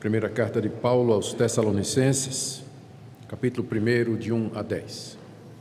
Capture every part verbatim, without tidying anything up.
Primeira carta de Paulo aos Tessalonicenses, capítulo primeiro, de um a dez.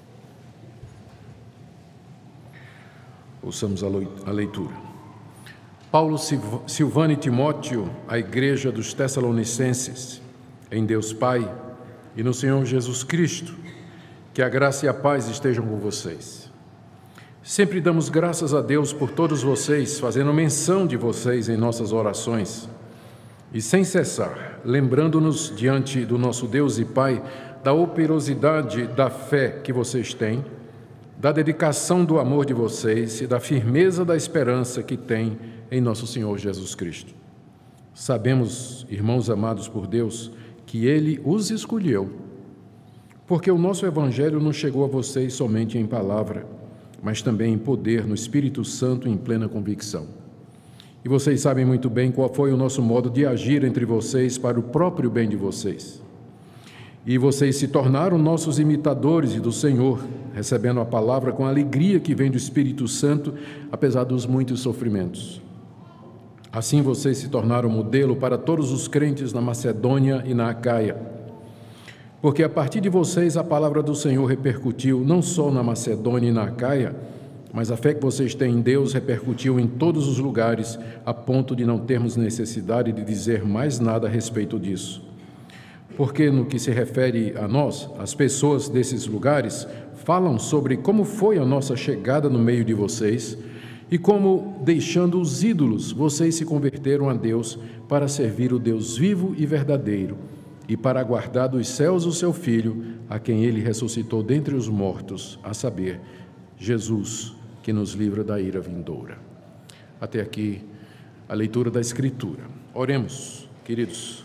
Ouçamos a leitura. Paulo, Silvano e Timóteo, à igreja dos Tessalonicenses, em Deus Pai e no Senhor Jesus Cristo, que a graça e a paz estejam com vocês. Sempre damos graças a Deus por todos vocês, fazendo menção de vocês em nossas orações, e sem cessar, lembrando-nos diante do nosso Deus e Pai da operosidade da fé que vocês têm, da dedicação do amor de vocês e da firmeza da esperança que têm em nosso Senhor Jesus Cristo. Sabemos, irmãos amados por Deus, que Ele os escolheu, porque o nosso Evangelho não chegou a vocês somente em palavra, mas também em poder, no Espírito Santo e em plena convicção. E vocês sabem muito bem qual foi o nosso modo de agir entre vocês para o próprio bem de vocês. E vocês se tornaram nossos imitadores e do Senhor, recebendo a palavra com a alegria que vem do Espírito Santo, apesar dos muitos sofrimentos. Assim vocês se tornaram modelo para todos os crentes na Macedônia e na Acaia. Porque a partir de vocês a palavra do Senhor repercutiu não só na Macedônia e na Acaia, mas a fé que vocês têm em Deus repercutiu em todos os lugares, a ponto de não termos necessidade de dizer mais nada a respeito disso. Porque, no que se refere a nós, as pessoas desses lugares falam sobre como foi a nossa chegada no meio de vocês e como, deixando os ídolos, vocês se converteram a Deus para servir o Deus vivo e verdadeiro e para aguardar dos céus o seu Filho, a quem Ele ressuscitou dentre os mortos, a saber, Jesus, que nos livra da ira vindoura. Até aqui a leitura da Escritura. Oremos, queridos.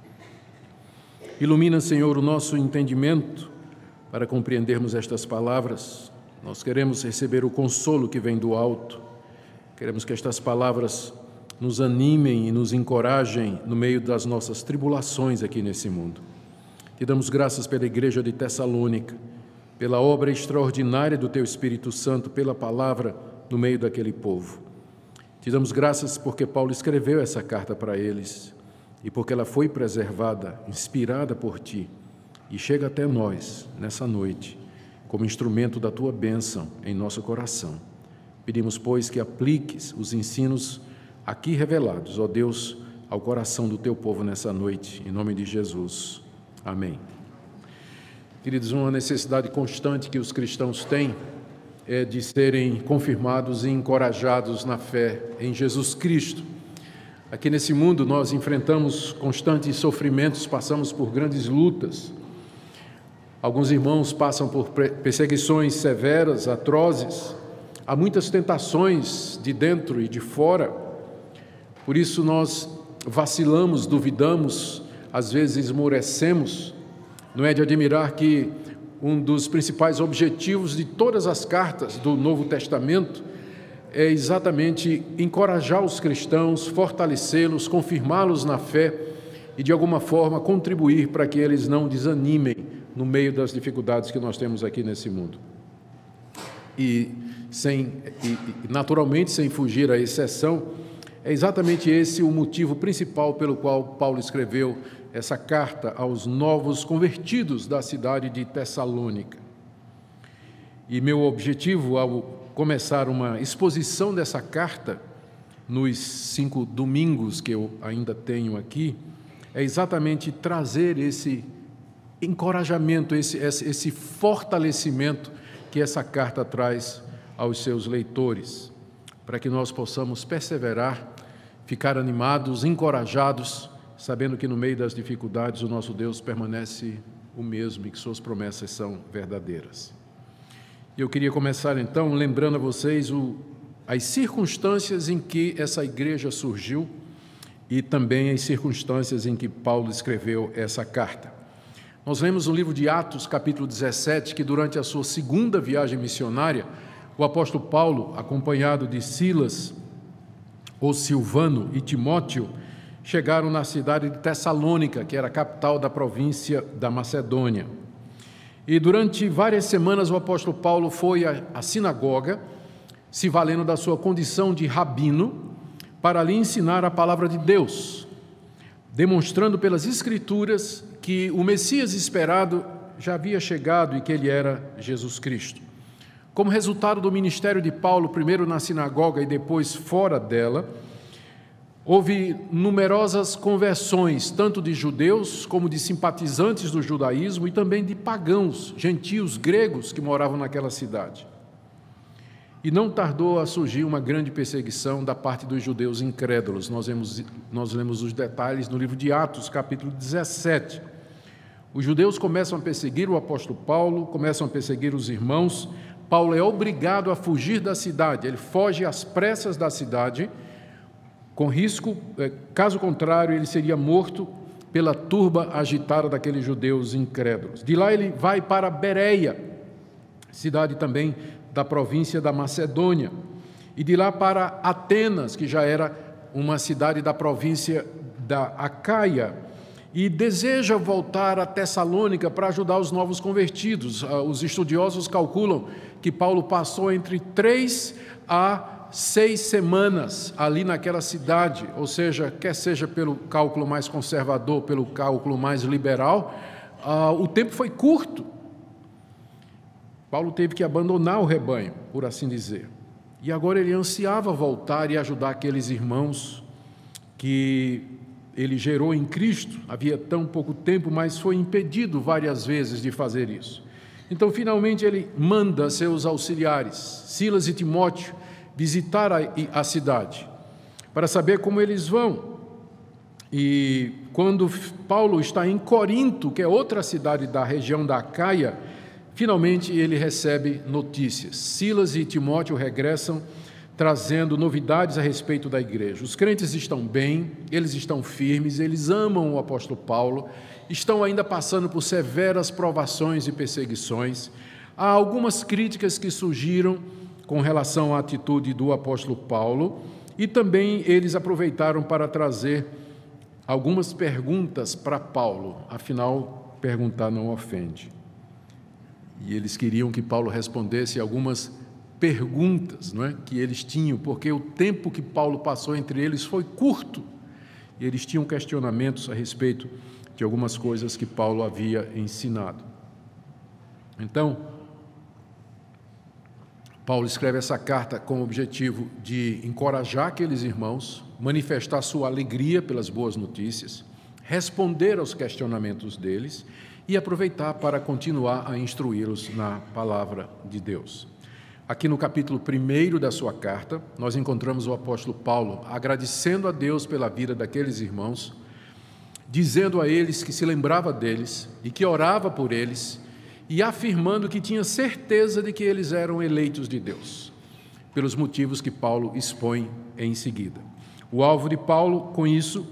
Ilumina, Senhor, o nosso entendimento para compreendermos estas palavras. Nós queremos receber o consolo que vem do alto. Queremos que estas palavras nos animem e nos encorajem no meio das nossas tribulações aqui nesse mundo. Te damos graças pela igreja de Tessalônica, pela obra extraordinária do Teu Espírito Santo, pela palavra no meio daquele povo. Te damos graças porque Paulo escreveu essa carta para eles e porque ela foi preservada, inspirada por Ti e chega até nós nessa noite como instrumento da Tua bênção em nosso coração. Pedimos, pois, que apliques os ensinos aqui revelados, ó Deus, ao coração do Teu povo nessa noite, em nome de Jesus. Amém. Queridos, uma necessidade constante que os cristãos têm é de serem confirmados e encorajados na fé em Jesus Cristo. Aqui nesse mundo nós enfrentamos constantes sofrimentos, passamos por grandes lutas. Alguns irmãos passam por perseguições severas, atrozes. Há muitas tentações de dentro e de fora. Por isso nós vacilamos, duvidamos, às vezes esmorecemos. Não é de admirar que um dos principais objetivos de todas as cartas do Novo Testamento é exatamente encorajar os cristãos, fortalecê-los, confirmá-los na fé e, de alguma forma, contribuir para que eles não desanimem no meio das dificuldades que nós temos aqui nesse mundo. E, sem, e naturalmente, sem fugir à exceção, é exatamente esse o motivo principal pelo qual Paulo escreveu essa carta aos novos convertidos da cidade de Tessalônica. E meu objetivo, ao começar uma exposição dessa carta, nos cinco domingos que eu ainda tenho aqui, é exatamente trazer esse encorajamento, esse, esse, esse fortalecimento que essa carta traz aos seus leitores, para que nós possamos perseverar, ficar animados, encorajados, sabendo que no meio das dificuldades o nosso Deus permanece o mesmo e que suas promessas são verdadeiras. Eu queria começar então lembrando a vocês o, as circunstâncias em que essa igreja surgiu e também as circunstâncias em que Paulo escreveu essa carta. Nós lemos no livro de Atos, capítulo dezessete, que durante a sua segunda viagem missionária, o apóstolo Paulo, acompanhado de Silas, ou Silvano e Timóteo, chegaram na cidade de Tessalônica, que era a capital da província da Macedônia. E durante várias semanas o apóstolo Paulo foi à sinagoga, se valendo da sua condição de rabino, para lhe ensinar a palavra de Deus. demonstrando pelas Escrituras que o Messias esperado já havia chegado e que ele era Jesus Cristo. Como resultado do ministério de Paulo, primeiro na sinagoga e depois fora dela, houve numerosas conversões, tanto de judeus como de simpatizantes do judaísmo e também de pagãos, gentios, gregos que moravam naquela cidade. E não tardou a surgir uma grande perseguição da parte dos judeus incrédulos. Nós vemos, nós lemos os detalhes no livro de Atos, capítulo dezessete. Os judeus começam a perseguir o apóstolo Paulo, começam a perseguir os irmãos. Paulo é obrigado a fugir da cidade, ele foge às pressas da cidade, com risco, caso contrário, ele seria morto pela turba agitada daqueles judeus incrédulos. De lá ele vai para Bereia, cidade também da província da Macedônia, e de lá para Atenas, que já era uma cidade da província da Acaia, e deseja voltar a Tessalônica para ajudar os novos convertidos. Os estudiosos calculam que Paulo passou entre três a seis semanas ali naquela cidade, ou seja, quer seja pelo cálculo mais conservador, pelo cálculo mais liberal, uh, o tempo foi curto. Paulo teve que abandonar o rebanho, por assim dizer. E agora ele ansiava voltar e ajudar aqueles irmãos que ele gerou em Cristo. Havia tão pouco tempo, mas foi impedido várias vezes de fazer isso. Então, finalmente, ele manda seus auxiliares, Silas e Timóteo, visitar a, a cidade, para saber como eles vão. E quando Paulo está em Corinto, que é outra cidade da região da Acaia, finalmente ele recebe notícias. Silas e Timóteo regressam, trazendo novidades a respeito da igreja. Os crentes estão bem, eles estão firmes, eles amam o apóstolo Paulo, estão ainda passando por severas provações e perseguições. Há algumas críticas que surgiram com relação à atitude do apóstolo Paulo, e também eles aproveitaram para trazer algumas perguntas para Paulo, afinal, perguntar não ofende. E eles queriam que Paulo respondesse algumas perguntas, não é, que eles tinham, porque o tempo que Paulo passou entre eles foi curto, e eles tinham questionamentos a respeito de algumas coisas que Paulo havia ensinado. Então, Paulo escreve essa carta com o objetivo de encorajar aqueles irmãos, manifestar sua alegria pelas boas notícias, responder aos questionamentos deles e aproveitar para continuar a instruí-los na palavra de Deus. Aqui no capítulo primeiro da sua carta, nós encontramos o apóstolo Paulo agradecendo a Deus pela vida daqueles irmãos, dizendo a eles que se lembrava deles e que orava por eles, e afirmando que tinha certeza de que eles eram eleitos de Deus, pelos motivos que Paulo expõe em seguida. O alvo de Paulo, com isso,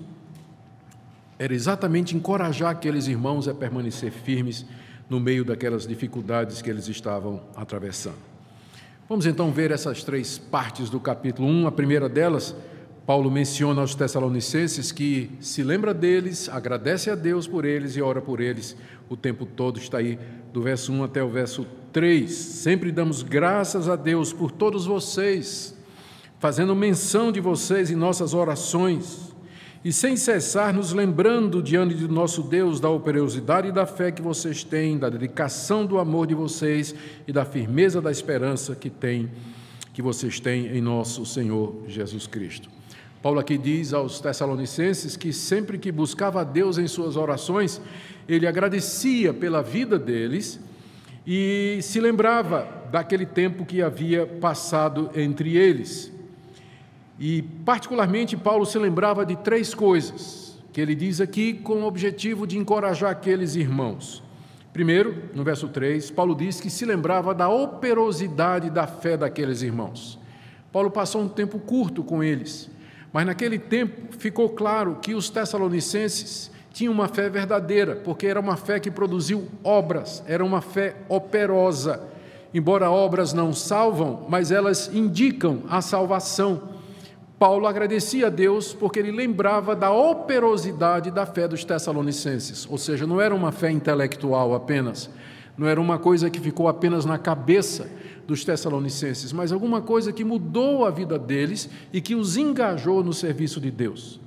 era exatamente encorajar aqueles irmãos a permanecer firmes no meio daquelas dificuldades que eles estavam atravessando. Vamos então ver essas três partes do capítulo um. A primeira delas, Paulo menciona aos Tessalonicenses que se lembra deles, agradece a Deus por eles e ora por eles o tempo todo. Está aí do verso um até o verso três. Sempre damos graças a Deus por todos vocês, fazendo menção de vocês em nossas orações, e sem cessar nos lembrando diante do nosso Deus da operosidade e da fé que vocês têm, da dedicação do amor de vocês e da firmeza da esperança que, tem, que vocês têm em nosso Senhor Jesus Cristo. Paulo aqui diz aos Tessalonicenses que sempre que buscava a Deus em suas orações, ele agradecia pela vida deles e se lembrava daquele tempo que havia passado entre eles. E, particularmente, Paulo se lembrava de três coisas, que ele diz aqui com o objetivo de encorajar aqueles irmãos. Primeiro, no verso três, Paulo diz que se lembrava da operosidade da fé daqueles irmãos. Paulo passou um tempo curto com eles, mas naquele tempo ficou claro que os tessalonicenses tinham uma fé verdadeira, porque era uma fé que produziu obras, era uma fé operosa. Embora obras não salvam, mas elas indicam a salvação. Paulo agradecia a Deus porque ele lembrava da operosidade da fé dos Tessalonicenses, ou seja, não era uma fé intelectual apenas, não era uma coisa que ficou apenas na cabeça dos Tessalonicenses, mas alguma coisa que mudou a vida deles e que os engajou no serviço de Deus.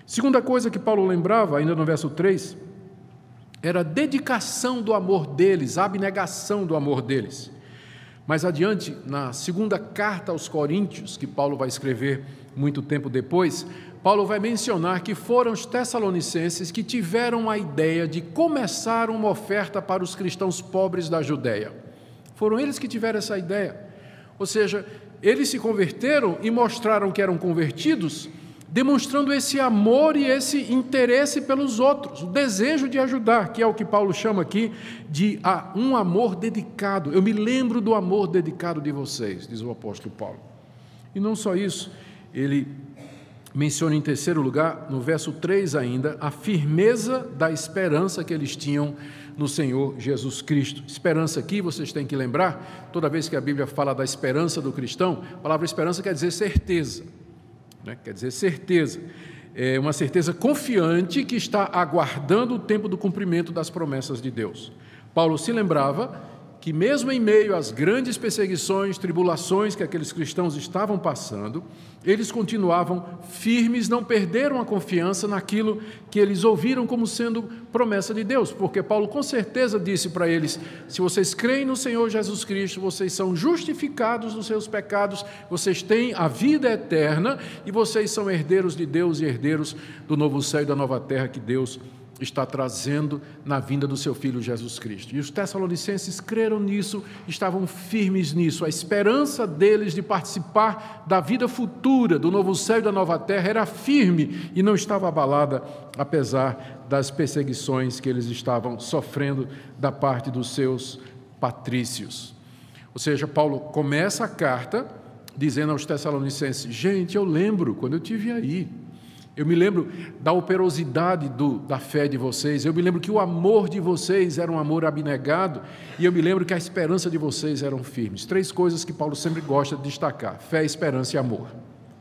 Segunda coisa que Paulo lembrava, ainda no verso três, era a dedicação do amor deles, a abnegação do amor deles. Mais adiante, na segunda carta aos Coríntios, que Paulo vai escrever muito tempo depois, Paulo vai mencionar que foram os tessalonicenses que tiveram a ideia de começar uma oferta para os cristãos pobres da Judéia. Foram eles que tiveram essa ideia. Ou seja, eles se converteram e mostraram que eram convertidos, demonstrando esse amor e esse interesse pelos outros, o desejo de ajudar, que é o que Paulo chama aqui de um amor dedicado. Eu me lembro do amor dedicado de vocês, diz o apóstolo Paulo. E não só isso, ele menciona em terceiro lugar, no verso três ainda, a firmeza da esperança que eles tinham no Senhor Jesus Cristo. Esperança aqui, vocês têm que lembrar, toda vez que a Bíblia fala da esperança do cristão, a palavra esperança quer dizer certeza, né? Quer dizer certeza, é uma certeza confiante que está aguardando o tempo do cumprimento das promessas de Deus. Paulo se lembrava que mesmo em meio às grandes perseguições, tribulações que aqueles cristãos estavam passando, eles continuavam firmes, não perderam a confiança naquilo que eles ouviram como sendo promessa de Deus, porque Paulo com certeza disse para eles: se vocês creem no Senhor Jesus Cristo, vocês são justificados dos seus pecados, vocês têm a vida eterna e vocês são herdeiros de Deus e herdeiros do novo céu e da nova terra que Deus está trazendo na vinda do seu Filho Jesus Cristo. E os tessalonicenses creram nisso, estavam firmes nisso. A esperança deles de participar da vida futura, do novo céu e da nova terra, era firme e não estava abalada, apesar das perseguições que eles estavam sofrendo da parte dos seus patrícios. Ou seja, Paulo começa a carta dizendo aos tessalonicenses: gente, eu lembro quando eu estive aí. Eu me lembro da operosidade do, da fé de vocês, eu me lembro que o amor de vocês era um amor abnegado, e eu me lembro que a esperança de vocês eram firmes. Três coisas que Paulo sempre gosta de destacar: fé, esperança e amor.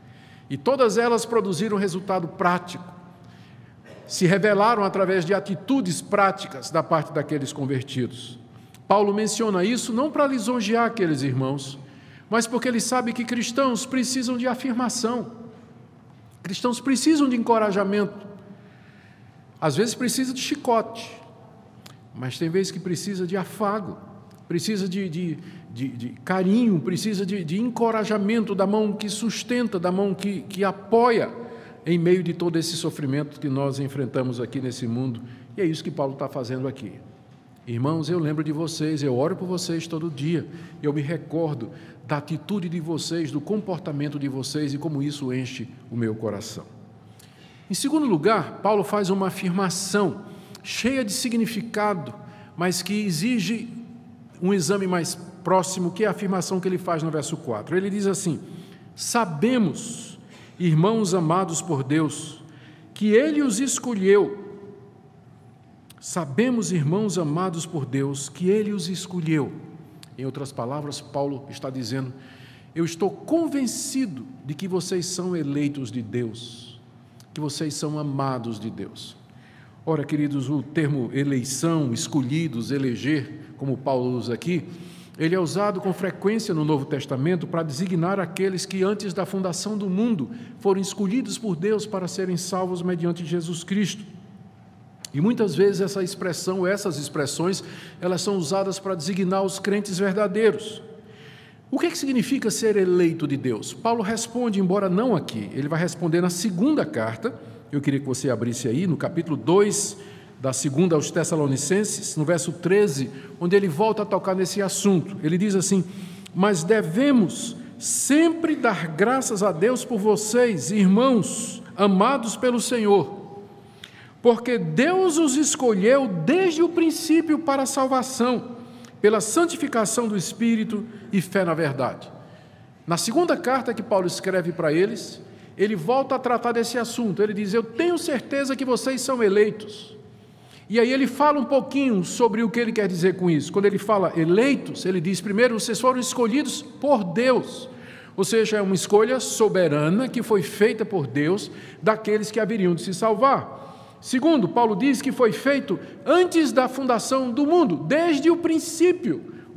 E todas elas produziram resultado prático, se revelaram através de atitudes práticas da parte daqueles convertidos. Paulo menciona isso não para lisonjear aqueles irmãos, mas porque ele sabe que cristãos precisam de afirmação. Cristãos precisam de encorajamento, às vezes precisa de chicote, mas tem vezes que precisa de afago, precisa de, de, de, de carinho, precisa de, de encorajamento da mão que sustenta, da mão que, que apoia em meio de todo esse sofrimento que nós enfrentamos aqui nesse mundo. E é isso que Paulo está fazendo aqui. Irmãos, eu lembro de vocês, eu oro por vocês todo dia, eu me recordo da atitude de vocês, do comportamento de vocês e como isso enche o meu coração. Em segundo lugar, Paulo faz uma afirmação cheia de significado, mas que exige um exame mais próximo, que é a afirmação que ele faz no verso quatro. Ele diz assim: sabemos, irmãos amados por Deus, que Ele os escolheu. Sabemos, irmãos amados por Deus, que Ele os escolheu. Em outras palavras, Paulo está dizendo: eu estou convencido de que vocês são eleitos de Deus, que vocês são amados de Deus. Ora, queridos, o termo eleição, escolhidos, eleger, como Paulo usa aqui, ele é usado com frequência no Novo Testamento para designar aqueles que antes da fundação do mundo foram escolhidos por Deus para serem salvos mediante Jesus Cristo. E muitas vezes essa expressão, essas expressões, elas são usadas para designar os crentes verdadeiros. O que é que significa ser eleito de Deus? Paulo responde, embora não aqui, ele vai responder na segunda carta. Eu queria que você abrisse aí, no capítulo dois da segunda aos Tessalonicenses, no verso treze, onde ele volta a tocar nesse assunto. Ele diz assim: mas devemos sempre dar graças a Deus por vocês, irmãos, amados pelo Senhor, porque Deus os escolheu desde o princípio para a salvação, pela santificação do Espírito e fé na verdade. Na segunda carta que Paulo escreve para eles, ele volta a tratar desse assunto. Ele diz: eu tenho certeza que vocês são eleitos. E aí ele fala um pouquinho sobre o que ele quer dizer com isso. Quando ele fala eleitos, ele diz primeiro: vocês foram escolhidos por Deus. Ou seja, é uma escolha soberana que foi feita por Deus daqueles que haveriam de se salvar. Segundo, Paulo diz que foi feito antes da fundação do mundo, desde o princípio.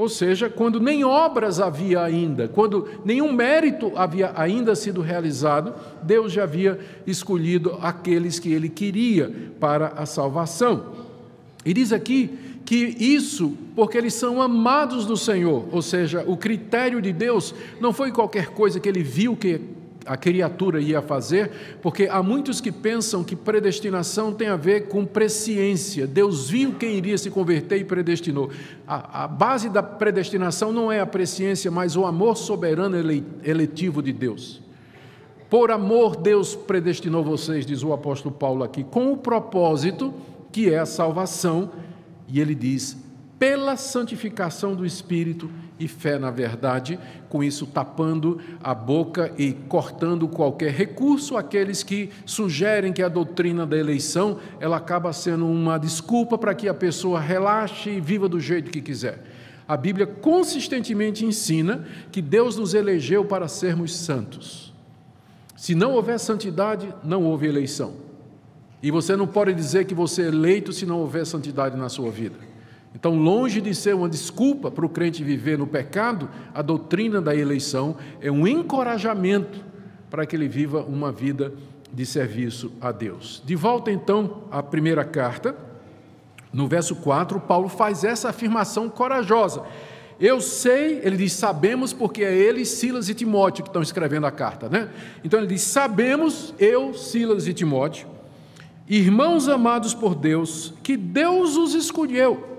ou seja, quando nem obras havia ainda, quando nenhum mérito havia ainda sido realizado, Deus já havia escolhido aqueles que Ele queria para a salvação. E diz aqui que isso porque eles são amados do Senhor, ou seja, o critério de Deus não foi qualquer coisa que Ele viu que a criatura ia fazer, porque há muitos que pensam que predestinação tem a ver com presciência. Deus viu quem iria se converter e predestinou. A, a base da predestinação não é a presciência, mas o amor soberano eletivo de Deus. Por amor, Deus predestinou vocês, diz o apóstolo Paulo aqui, com o propósito que é a salvação, e ele diz, pela santificação do Espírito e fé na verdade, com isso tapando a boca e cortando qualquer recurso àqueles que sugerem que a doutrina da eleição ela acaba sendo uma desculpa para que a pessoa relaxe e viva do jeito que quiser. A Bíblia consistentemente ensina que Deus nos elegeu para sermos santos. Se não houver santidade, não houve eleição. E você não pode dizer que você é eleito se não houver santidade na sua vida. Então, longe de ser uma desculpa para o crente viver no pecado, a doutrina da eleição é um encorajamento para que ele viva uma vida de serviço a Deus. De volta, então, à primeira carta, no verso quatro, Paulo faz essa afirmação corajosa. Eu sei, ele diz, sabemos, porque é ele, Silas e Timóteo que estão escrevendo a carta, né? Então, ele diz, sabemos, eu, Silas e Timóteo, irmãos amados por Deus, que Deus os escolheu.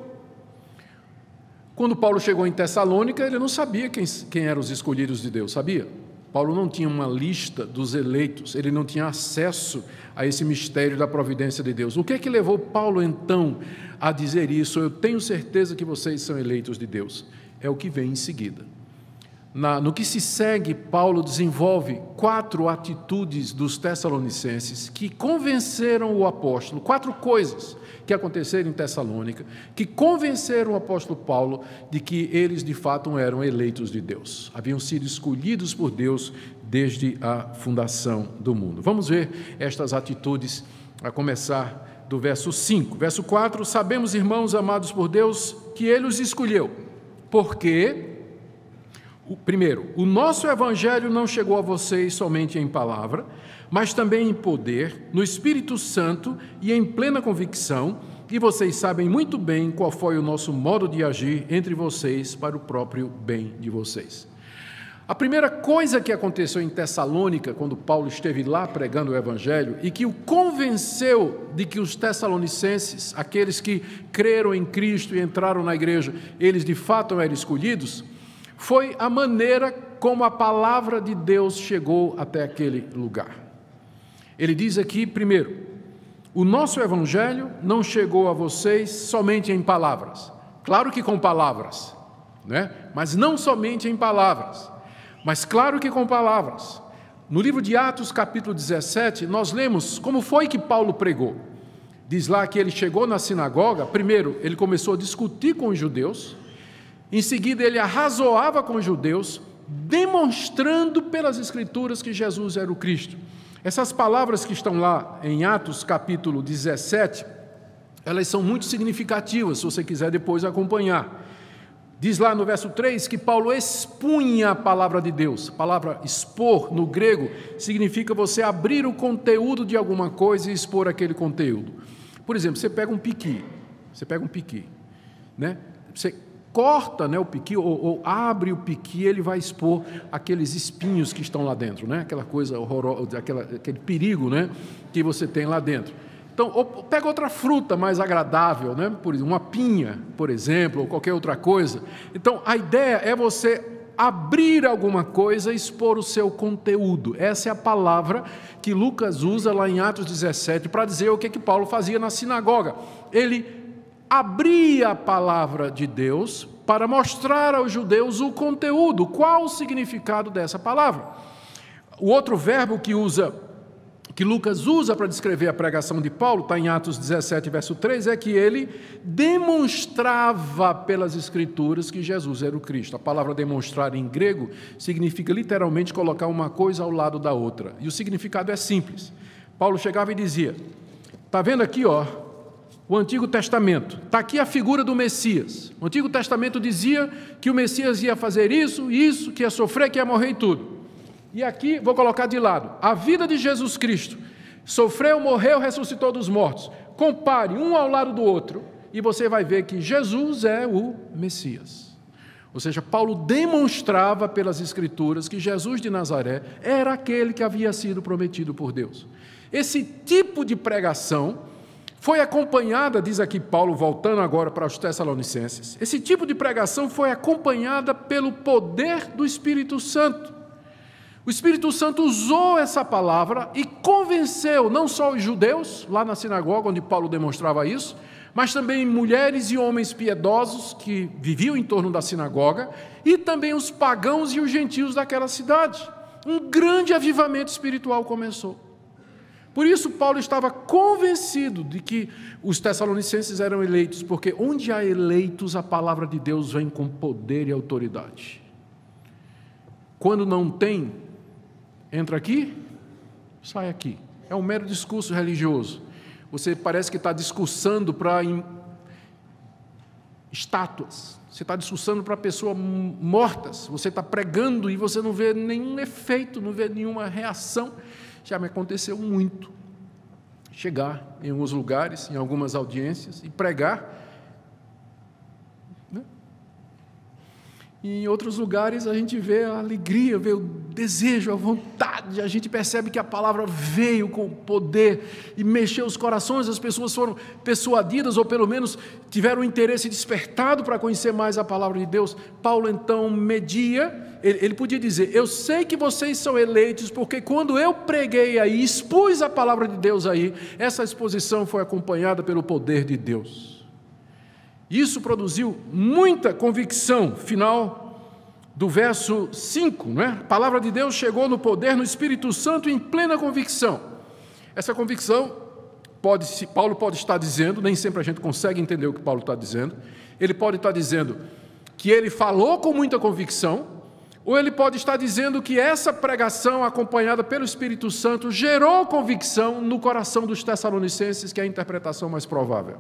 Quando Paulo chegou em Tessalônica, ele não sabia quem, quem eram os escolhidos de Deus, sabia? Paulo não tinha uma lista dos eleitos, ele não tinha acesso a esse mistério da providência de Deus. O que é que levou Paulo, então, a dizer isso? Eu tenho certeza que vocês são eleitos de Deus. É o que vem em seguida. Na, no que se segue, Paulo desenvolve quatro atitudes dos tessalonicenses que convenceram o apóstolo, quatro coisas que aconteceram em Tessalônica, que convenceram o apóstolo Paulo de que eles de fato eram eleitos de Deus, haviam sido escolhidos por Deus desde a fundação do mundo. Vamos ver estas atitudes, a começar do verso cinco. Verso quatro, sabemos, irmãos amados por Deus, que Ele os escolheu, porque... Primeiro, o nosso evangelho não chegou a vocês somente em palavra, mas também em poder, no Espírito Santo e em plena convicção, e vocês sabem muito bem qual foi o nosso modo de agir entre vocês para o próprio bem de vocês. A primeira coisa que aconteceu em Tessalônica, quando Paulo esteve lá pregando o evangelho, e que o convenceu de que os tessalonicenses, aqueles que creram em Cristo e entraram na igreja, eles de fato eram escolhidos, foi a maneira como a palavra de Deus chegou até aquele lugar. Ele diz aqui, primeiro, o nosso evangelho não chegou a vocês somente em palavras. Claro que com palavras, né? Mas não somente em palavras, mas claro que com palavras. No livro de Atos, capítulo dezessete, nós lemos como foi que Paulo pregou. Diz lá que ele chegou na sinagoga, primeiro ele começou a discutir com os judeus, em seguida, ele arrazoava com os judeus, demonstrando pelas Escrituras que Jesus era o Cristo. Essas palavras que estão lá em Atos, capítulo dezessete, elas são muito significativas, se você quiser depois acompanhar. Diz lá no verso três que Paulo expunha a palavra de Deus. A palavra expor, no grego, significa você abrir o conteúdo de alguma coisa e expor aquele conteúdo. Por exemplo, você pega um piqui, você pega um piqui, né? Você corta, né, o piqui, ou, ou abre o piqui, ele vai expor aqueles espinhos que estão lá dentro, né? Aquela coisa horrorosa, aquela, aquele perigo, né, que você tem lá dentro. Então, ou pega outra fruta mais agradável, né? Por exemplo, uma pinha, por exemplo, ou qualquer outra coisa. Então, a ideia é você abrir alguma coisa e expor o seu conteúdo. Essa é a palavra que Lucas usa lá em Atos dezessete para dizer o que, que Paulo fazia na sinagoga. Ele abria a palavra de Deus para mostrar aos judeus o conteúdo, qual o significado dessa palavra. O outro verbo que usa, que Lucas usa para descrever a pregação de Paulo, está em Atos dezessete, verso três, é que ele demonstrava pelas Escrituras que Jesus era o Cristo. A palavra demonstrar em grego significa literalmente colocar uma coisa ao lado da outra. E o significado é simples. Paulo chegava e dizia, está vendo aqui, ó, o Antigo Testamento. Está aqui a figura do Messias. O Antigo Testamento dizia que o Messias ia fazer isso, isso, que ia sofrer, que ia morrer e tudo. E aqui, vou colocar de lado, a vida de Jesus Cristo. Sofreu, morreu, ressuscitou dos mortos. Compare um ao lado do outro e você vai ver que Jesus é o Messias. Ou seja, Paulo demonstrava pelas Escrituras que Jesus de Nazaré era aquele que havia sido prometido por Deus. Esse tipo de pregação foi acompanhada, diz aqui Paulo, voltando agora para os Tessalonicenses, esse tipo de pregação foi acompanhada pelo poder do Espírito Santo. O Espírito Santo usou essa palavra e convenceu não só os judeus, lá na sinagoga onde Paulo demonstrava isso, mas também mulheres e homens piedosos que viviam em torno da sinagoga e também os pagãos e os gentios daquela cidade. Um grande avivamento espiritual começou. Por isso, Paulo estava convencido de que os tessalonicenses eram eleitos, porque onde há eleitos, a palavra de Deus vem com poder e autoridade. Quando não tem, entra aqui, sai aqui. É um mero discurso religioso. Você parece que está discursando para estátuas, você está discursando para pessoas mortas, você está pregando e você não vê nenhum efeito, não vê nenhuma reação. Já me aconteceu muito chegar em alguns lugares, em algumas audiências e pregar, né? E em outros lugares a gente vê a alegria, vê o desejo, a vontade, a gente percebe que a palavra veio com poder e mexeu os corações, as pessoas foram persuadidas ou pelo menos tiveram o interesse despertado para conhecer mais a palavra de Deus. Paulo então media, ele, ele podia dizer, eu sei que vocês são eleitos porque quando eu preguei aí, expus a palavra de Deus aí, essa exposição foi acompanhada pelo poder de Deus. Isso produziu muita convicção. Final do verso cinco, não é? A palavra de Deus chegou no poder, no Espírito Santo, em plena convicção. Essa convicção, pode, Paulo pode estar dizendo, nem sempre a gente consegue entender o que Paulo está dizendo, ele pode estar dizendo que ele falou com muita convicção, ou ele pode estar dizendo que essa pregação, acompanhada pelo Espírito Santo, gerou convicção no coração dos tessalonicenses, que é a interpretação mais provável.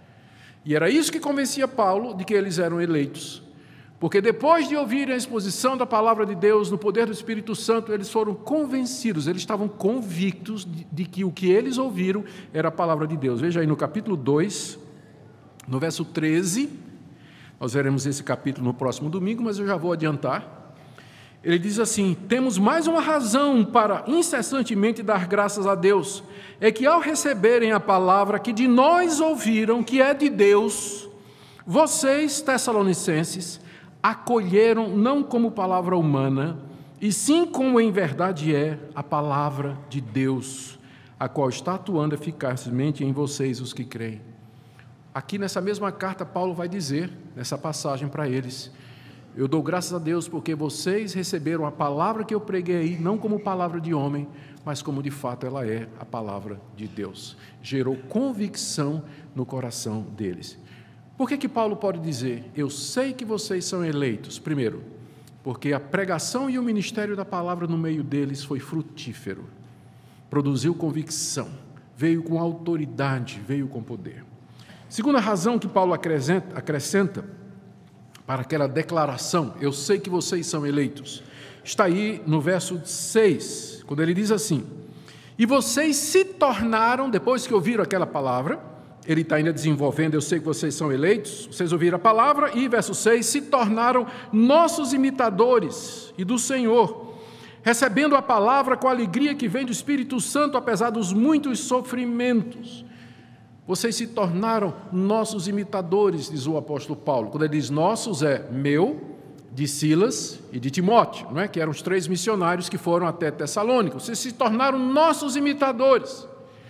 E era isso que convencia Paulo de que eles eram eleitos. Porque depois de ouvirem a exposição da palavra de Deus no poder do Espírito Santo, eles foram convencidos, eles estavam convictos de, de que o que eles ouviram era a palavra de Deus. Veja aí no capítulo dois, no verso treze, nós veremos esse capítulo no próximo domingo, mas eu já vou adiantar. Ele diz assim, temos mais uma razão para incessantemente dar graças a Deus, é que ao receberem a palavra que de nós ouviram, que é de Deus, vocês, tessalonicenses, acolheram não como palavra humana, e sim como em verdade é a palavra de Deus, a qual está atuando eficazmente em vocês, os que creem. Aqui nessa mesma carta, Paulo vai dizer, nessa passagem para eles, eu dou graças a Deus porque vocês receberam a palavra que eu preguei aí, não como palavra de homem, mas como de fato ela é a palavra de Deus. Gerou convicção no coração deles. Por que que Paulo pode dizer, eu sei que vocês são eleitos? Primeiro, porque a pregação e o ministério da palavra no meio deles foi frutífero, produziu convicção, veio com autoridade, veio com poder. Segunda razão que Paulo acrescenta, acrescenta para aquela declaração, eu sei que vocês são eleitos, está aí no verso seis, quando ele diz assim, e vocês se tornaram, depois que ouviram aquela palavra, ele está ainda desenvolvendo, eu sei que vocês são eleitos, vocês ouviram a palavra, e verso seis, se tornaram nossos imitadores e do Senhor, recebendo a palavra com a alegria que vem do Espírito Santo, apesar dos muitos sofrimentos. Vocês se tornaram nossos imitadores, diz o apóstolo Paulo. Quando ele diz nossos, é meu, de Silas e de Timóteo, não é? Que eram os três missionários que foram até Tessalônica. Vocês se tornaram nossos imitadores.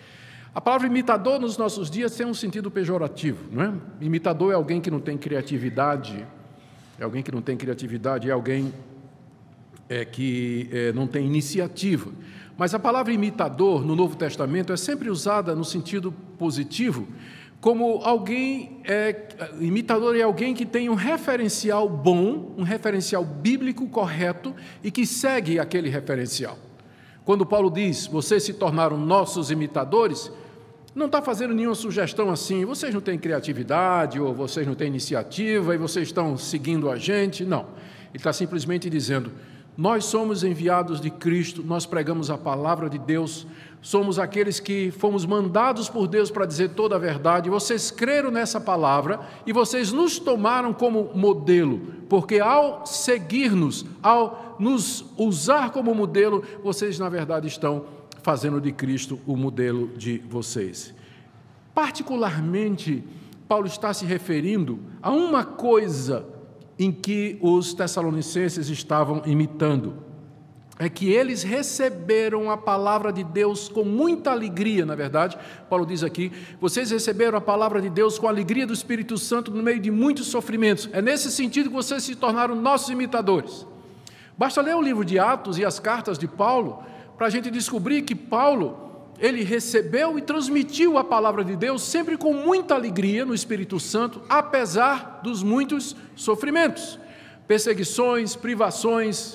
A palavra imitador nos nossos dias tem um sentido pejorativo, não é? Imitador é alguém que não tem criatividade, é alguém que não tem criatividade, é alguém é, que é, não tem iniciativa. Mas a palavra imitador no Novo Testamento é sempre usada no sentido positivo, como alguém, é, imitador é alguém que tem um referencial bom, um referencial bíblico correto e que segue aquele referencial. Quando Paulo diz, vocês se tornaram nossos imitadores, não está fazendo nenhuma sugestão assim, vocês não têm criatividade, ou vocês não têm iniciativa, e vocês estão seguindo a gente. Não. Ele está simplesmente dizendo, nós somos enviados de Cristo, nós pregamos a palavra de Deus, somos aqueles que fomos mandados por Deus para dizer toda a verdade, vocês creram nessa palavra, e vocês nos tomaram como modelo, porque ao seguir-nos, ao nos usar como modelo, vocês na verdade estão fazendo de Cristo o modelo de vocês. Particularmente, Paulo está se referindo a uma coisa em que os tessalonicenses estavam imitando, é que eles receberam a palavra de Deus com muita alegria, na verdade. Paulo diz aqui, vocês receberam a palavra de Deus com a alegria do Espírito Santo no meio de muitos sofrimentos. É nesse sentido que vocês se tornaram nossos imitadores. Basta ler o livro de Atos e as cartas de Paulo, para a gente descobrir que Paulo, ele recebeu e transmitiu a palavra de Deus sempre com muita alegria no Espírito Santo, apesar dos muitos sofrimentos, perseguições, privações,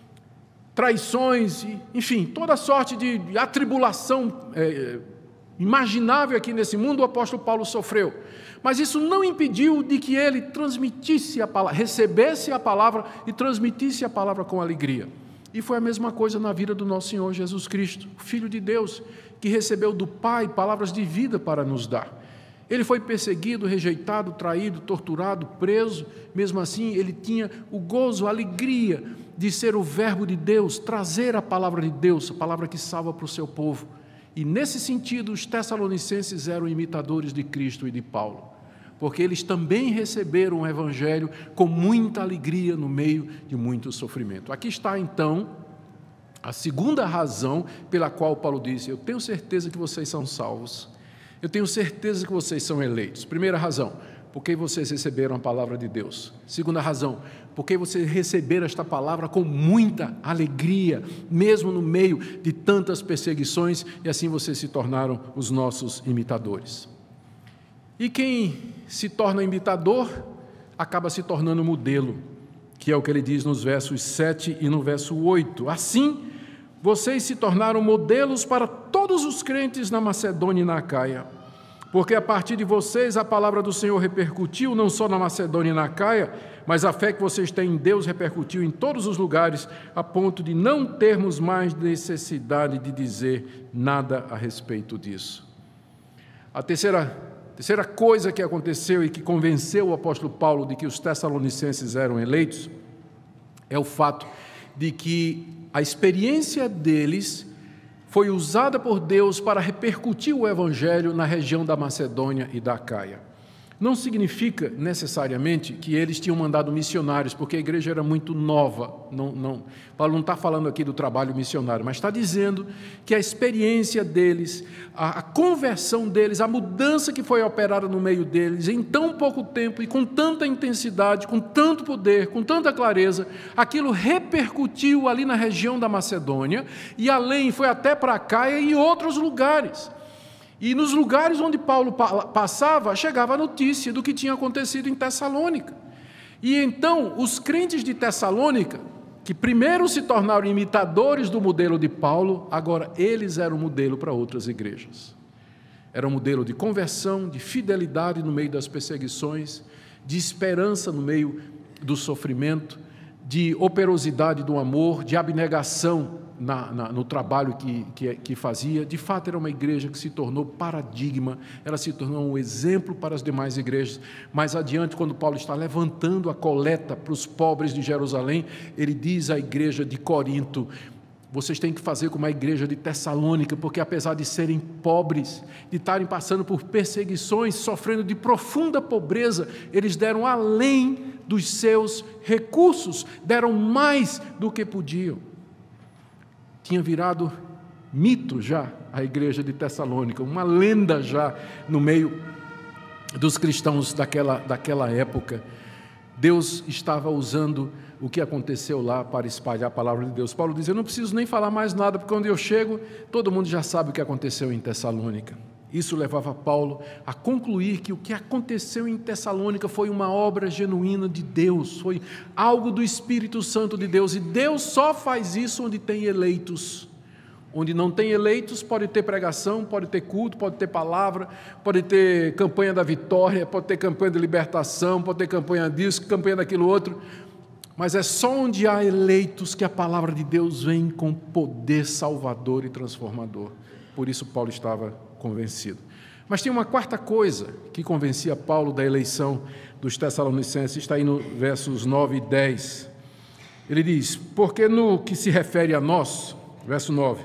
traições, enfim, toda sorte de atribulação é, imaginável aqui nesse mundo, o apóstolo Paulo sofreu. Mas isso não impediu de que ele transmitisse a palavra, recebesse a palavra e transmitisse a palavra com alegria. E foi a mesma coisa na vida do nosso Senhor Jesus Cristo, Filho de Deus, que recebeu do Pai palavras de vida para nos dar. Ele foi perseguido, rejeitado, traído, torturado, preso. Mesmo assim, ele tinha o gozo, a alegria de ser o verbo de Deus, trazer a palavra de Deus, a palavra que salva para o seu povo. E nesse sentido, os tessalonicenses eram imitadores de Cristo e de Paulo, porque eles também receberam o Evangelho com muita alegria no meio de muito sofrimento. Aqui está, então, a segunda razão pela qual Paulo disse, eu tenho certeza que vocês são salvos, eu tenho certeza que vocês são eleitos. Primeira razão, porque vocês receberam a palavra de Deus. Segunda razão, porque vocês receberam esta palavra com muita alegria, mesmo no meio de tantas perseguições, e assim vocês se tornaram os nossos imitadores. E quem se torna imitador, acaba se tornando modelo, que é o que ele diz nos versos sete e no verso oito. Assim, vocês se tornaram modelos para todos os crentes na Macedônia e na Acaia, porque a partir de vocês a palavra do Senhor repercutiu não só na Macedônia e na Acaia, mas a fé que vocês têm em Deus repercutiu em todos os lugares, a ponto de não termos mais necessidade de dizer nada a respeito disso. A terceira A terceira coisa que aconteceu e que convenceu o apóstolo Paulo de que os tessalonicenses eram eleitos é o fato de que a experiência deles foi usada por Deus para repercutir o Evangelho na região da Macedônia e da Acaia. Não significa necessariamente que eles tinham mandado missionários, porque a igreja era muito nova. Não, não, Paulo não está falando aqui do trabalho missionário, mas está dizendo que a experiência deles, a, a conversão deles, a mudança que foi operada no meio deles em tão pouco tempo e com tanta intensidade, com tanto poder, com tanta clareza, aquilo repercutiu ali na região da Macedônia e além, foi até para a Acaia e outros lugares. E nos lugares onde Paulo passava, chegava a notícia do que tinha acontecido em Tessalônica. E então, os crentes de Tessalônica, que primeiro se tornaram imitadores do modelo de Paulo, agora eles eram modelo para outras igrejas. Era um modelo de conversão, de fidelidade no meio das perseguições, de esperança no meio do sofrimento, de operosidade do amor, de abnegação na, na, no trabalho que, que, que fazia. De fato, era uma igreja que se tornou paradigma, ela se tornou um exemplo para as demais igrejas. Mais adiante, quando Paulo está levantando a coleta para os pobres de Jerusalém, ele diz à igreja de Corinto, vocês têm que fazer como a igreja de Tessalônica, porque apesar de serem pobres, de estarem passando por perseguições, sofrendo de profunda pobreza, eles deram além dos seus recursos, deram mais do que podiam. Tinha virado mito já a igreja de Tessalônica, uma lenda já no meio dos cristãos daquela, daquela época. Deus estava usando o que aconteceu lá para espalhar a palavra de Deus. Paulo diz, eu não preciso nem falar mais nada, porque quando eu chego, todo mundo já sabe o que aconteceu em Tessalônica. Isso levava Paulo a concluir que o que aconteceu em Tessalônica foi uma obra genuína de Deus, foi algo do Espírito Santo de Deus, e Deus só faz isso onde tem eleitos, Onde não tem eleitos, pode ter pregação, pode ter culto, pode ter palavra, pode ter campanha da vitória, pode ter campanha de libertação, pode ter campanha disso, campanha daquilo outro. Mas é só onde há eleitos que a palavra de Deus vem com poder salvador e transformador. Por isso Paulo estava convencido. Mas tem uma quarta coisa que convencia Paulo da eleição dos Tessalonicenses, está aí no versos nove e dez. Ele diz: porque no que se refere a nós, verso nove,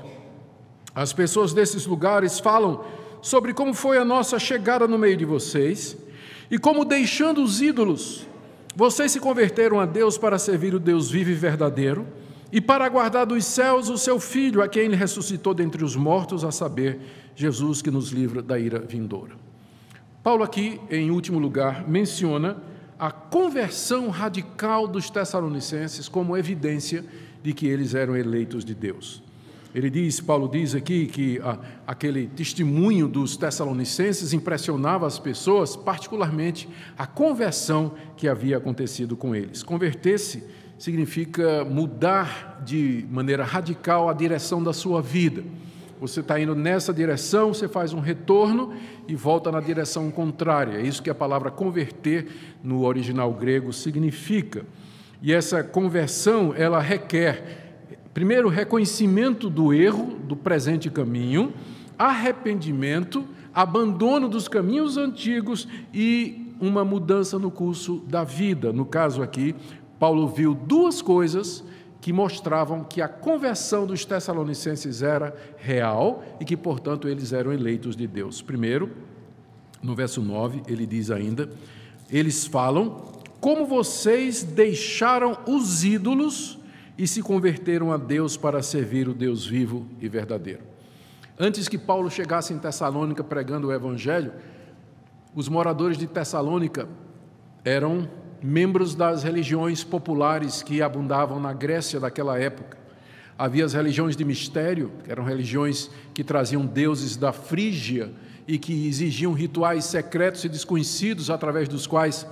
as pessoas desses lugares falam sobre como foi a nossa chegada no meio de vocês e como, deixando os ídolos, vocês se converteram a Deus para servir o Deus vivo e verdadeiro e para aguardar dos céus o seu Filho, a quem Ele ressuscitou dentre os mortos, a saber, Jesus, que nos livra da ira vindoura. Paulo aqui, em último lugar, menciona a conversão radical dos Tessalonicenses como evidência de que eles eram eleitos de Deus. Ele diz, Paulo diz aqui que a, aquele testemunho dos Tessalonicenses impressionava as pessoas, particularmente a conversão que havia acontecido com eles. Converter-se significa mudar de maneira radical a direção da sua vida. Você está indo nessa direção, você faz um retorno e volta na direção contrária. É isso que a palavra converter no original grego significa. E essa conversão, ela requer primeiro, reconhecimento do erro, do presente caminho, arrependimento, abandono dos caminhos antigos e uma mudança no curso da vida. No caso aqui, Paulo viu duas coisas que mostravam que a conversão dos Tessalonicenses era real e que, portanto, eles eram eleitos de Deus. Primeiro, no verso nove, ele diz ainda, eles falam, como vocês deixaram os ídolos e se converteram a Deus para servir o Deus vivo e verdadeiro. Antes que Paulo chegasse em Tessalônica pregando o Evangelho, os moradores de Tessalônica eram membros das religiões populares que abundavam na Grécia daquela época. Havia as religiões de mistério, que eram religiões que traziam deuses da Frígia e que exigiam rituais secretos e desconhecidos através dos quais